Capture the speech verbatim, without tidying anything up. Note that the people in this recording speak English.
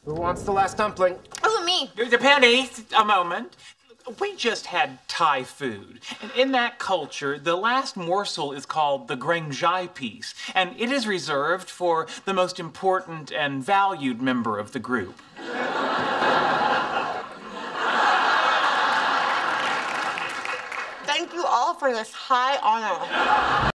Who wants the last dumpling? Oh, me. Penny, a moment. We just had Thai food, and in that culture, the last morsel is called the Grangjai piece, and it is reserved for the most important and valued member of the group. Thank you all for this high honor.